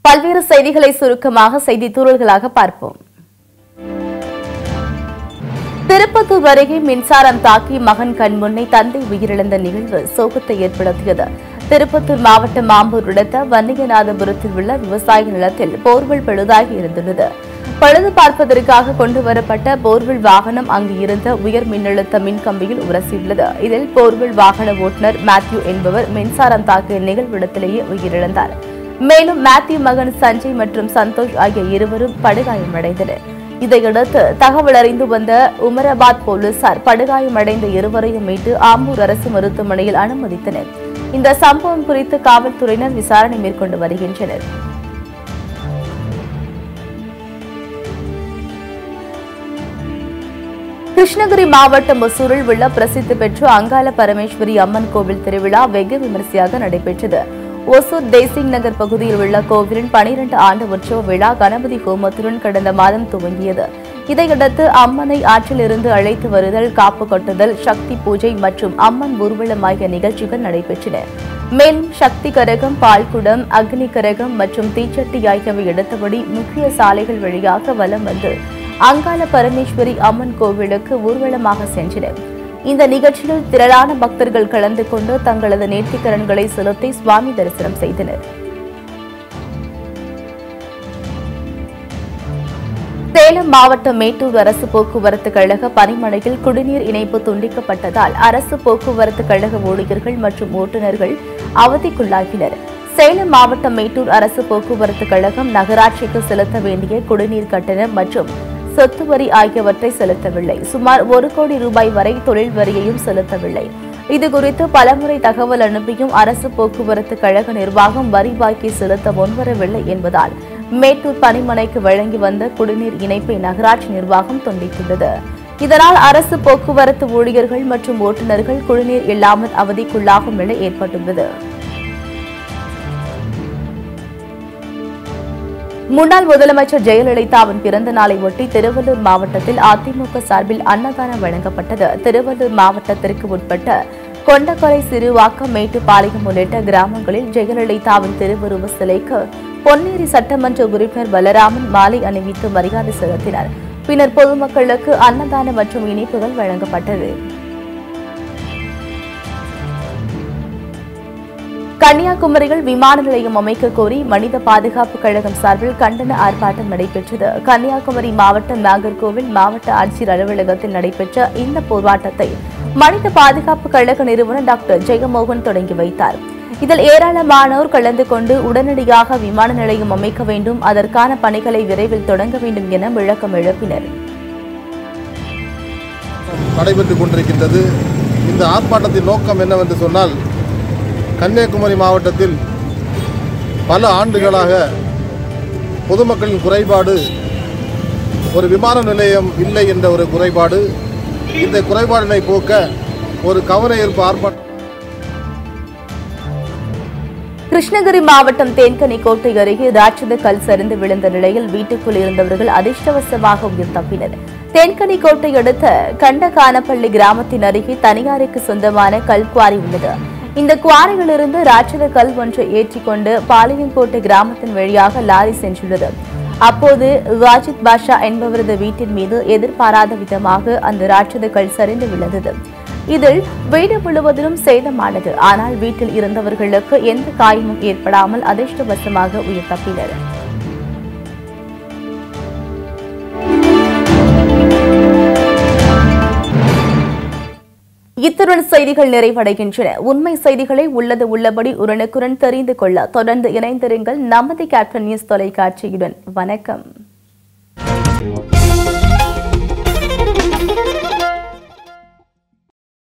பல்வேறு செய்திகளை சுருக்கமாக செய்தி தூறல்களாக பார்ப்போம். திருப்பத்தூர் அருகே மின்சாரம் தாக்கி மகன் கண்முன்னே தந்தை உயிரிழந்த நிகழ்வு சோகத்தை ஏற்படுத்தியது. திருப்பத்தூர் மாவட்டம் ஆம்பூர் அடுத்த வன்னியநாதபுரத்தில் உள்ள விவசாய நிலத்தில் போர்வெல் பழுதாகி இருந்துள்ளது. பழுது பார்ப்பதற்காக கொண்டுவரப்பட்ட போர்வெல் வாகனம் அங்கு இருந்த உயர் மின்னழுத்த மின் கம்பியில் உரசியுள்ளது. இதில் போர்வெல் வாகன ஓட்டுநர் மேத்யூ என்பவர் மின்சாரம் தாக்கிய நிகழ்விடத்திலேயே உயிரிழந்தார். மேலும் மேத்யூ மகன் சஞ்சய் மற்றும் சந்தோஷ் ஆகிய இருவரும் படுகாயமடைந்தனர். இதையடுத்து தகவல் அறிந்து வந்த உமராபாத் போலீசார் படுகாயமடைந்த இருவரையும் மீட்டு ஆம்பூர் அரசு மருத்துவமனையில் அனுமதித்தனர். இந்த சம்பவம் குறித்து காவல்துறையினர் விசாரணை மேற்கொண்டு வருகின்றனர். கிருஷ்ணகிரி மாவட்டம் ஒசூரில் உள்ள பிரசித்தி பெற்ற அங்காள பரமேஸ்வரி அம்மன் கோவில் திருவிழா வெகு விமரிசையாக நடைபெற்றது. ஒசூர் தேசிங் நகர் பகுதியில் உள்ள கோவிலின் 12 ஆண்டு உற்சவ விழா கணபதி ஹோமத்துடன் கடந்த மாதம் துவங்கியது. இதையடுத்து அம்மனை ஆற்றிலிருந்து அழைத்து வருதல், காப்பு கட்டுதல், சக்தி பூஜை மற்றும் அம்மன் ஊர்வலம் ஆகிய நிகழ்ச்சிகள் நடைபெற்றன. மேலும் சக்தி கரகம், பால்குடம், அக்னி கரகம் மற்றும் தீச்சட்டி ஆகியவை எடுத்தபடி முக்கிய சாலைகள் வழியாக வலம் வந்து அங்காள பரமேஸ்வரி அம்மன் கோவிலுக்கு ஊர்வலமாக சென்றனர். இந்த நிகழ்ச்சியில் திரளான பக்தர்கள் கலந்து கொண்டு தங்களது நேர்த்திக்கரன்களை செலுத்தி சுவாமி தரிசனம் செய்தனர். சேலம் மாவட்டம் மேட்டூர் அரசு போக்குவரத்து கழக பணிமனையில் குடிநீர் இணைப்பு துண்டிக்கப்பட்டதால் அரசு போக்குவரத்து கழக ஊழியர்கள் மற்றும் ஓட்டுநர்கள் அவதிக்குள்ளாகினர். சேலம் மாவட்டம் மேட்டூர் அரசு போக்குவரத்து கழகம் நகராட்சிக்கு செலுத்த வேண்டிய குடிநீர் கட்டணம் மற்றும் சொத்து வரி ஆகியவற்றை செலுத்தவில்லை. சுமார் 1 கோடி ரூபாய் வரை தொழில் வரியையும் செலுத்தவில்லை. இதுகுறித்து பலமுறை தகவல் அனுப்பியும் அரசு போக்குவரத்து கழக நிர்வாகம் வரி பாக்கி செலுத்த முன்வரவில்லை என்பதால் மேட்டூர் பணிமனைக்கு வழங்கி வந்த குடிநீர் இணைப்பை நகராட்சி நிர்வாகம் துண்டித்துள்ளது. இதனால் அரசு போக்குவரத்து ஊழியர்கள் மற்றும் ஓட்டுநர்கள் குடிநீர் இல்லாமல் அவதிக்குள்ளாகும் நிலை ஏற்பட்டுள்ளது. முன்னாள் முதலமைச்சர் ஜெயலலிதாவின் பிறந்த நாளை ஒட்டி திருவள்ளூர் மாவட்டத்தில் அதிமுக சார்பில் அன்னதானம் வழங்கப்பட்டது. திருவள்ளூர் மாவட்டத்திற்கு உட்பட்ட கொண்டக்கரை, சிறுவாக்கம், மேட்டுப்பாளையம் உள்ளிட்ட கிராமங்களில் ஜெயலலிதாவின் திருவுருவ சிலைக்கு பொன்னேரி சட்டமன்ற உறுப்பினர் பலராமன் மாலை அணிவித்து மரியாதை செலுத்தினார். பின்னர் பொதுமக்களுக்கு அன்னதானம் மற்றும் இனிப்புகள் வழங்கப்பட்டது. கன்னியாகுமரியில் விமான நிலையம் அமைக்க கோரி மனித பாதுகாப்பு கழகம் சார்பில் கண்டன ஆர்ப்பாட்டம் நடைபெற்றது. கன்னியாகுமரி மாவட்டம் நாகர்கோவில் மாவட்ட ஆட்சியர் அலுவலகத்தில் நடைபெற்ற இந்த போராட்டத்தை மனித பாதுகாப்பு கழக நிறுவனர் டாக்டர் ஜெயமோகன் தொடங்கி வைத்தார். இதில் ஏராளமானோர் கலந்து கொண்டு உடனடியாக விமான நிலையம் அமைக்க வேண்டும், அதற்கான பணிகளை விரைவில் தொடங்க வேண்டும் என விளக்கம் எழுப்பினர். நடைபெற்றுக் கொண்டிருக்கின்றது. இந்த ஆர்ப்பாட்டத்தின் நோக்கம் என்னவென்று சொன்னால், கன்னியாகுமரி மாவட்டத்தில் பல ஆண்டுகளாக பொதுமக்களின் குறைபாடு ஒரு விமான நிலையம் இல்லை என்ற ஒரு குறைபாடு. இந்த குறைபாடினை போக்க ஒரு கவன ஈர்ப்பு ஆர்ப்பாட்டம். கிருஷ்ணகிரி மாவட்டம் தேன்கனிக்கோட்டை அருகே ராட்சத கல் சரிந்து விழுந்த நிலையில் வீட்டுக்குள் இருந்தவர்கள் அதிர்ஷ்டவசமாக உயிர் தப்பினர். தேன்கனிக்கோட்டை அடுத்த கண்டகானப்பள்ளி கிராமத்தின் அருகே தனியாருக்கு சொந்தமான கல் குவாரி உள்ளது. இந்த குவாரியிலிருந்து ராட்சத கல் ஒன்றை ஏற்றிக்கொண்டு பாளையங்கோட்டை கிராமத்தின் வழியாக லாரி சென்றுள்ளது. அப்போது வாஜித் பாஷா என்பவரது வீட்டின் மீது எதிர்பாராத விதமாக அந்த ராட்சத கல் சரிந்து விழுந்தது. இதில் வீடு முழுவதிலும் சேதமானது. ஆனால் வீட்டில் இருந்தவர்களுக்கு எந்த காயமும் ஏற்படாமல் அதிர்ஷ்டவசமாக உயிர் தப்பினர். இத்துடன் செய்திகள் நிறைவடைகின்றன. உண்மை செய்திகளை உள்ளது உள்ளபடி உடனுக்குடன் தெரிந்து கொள்ள தொடர்ந்து இணைந்திருங்கள் நமது கேப்டன் நியூஸ் தொலைக்காட்சியுடன். வணக்கம்.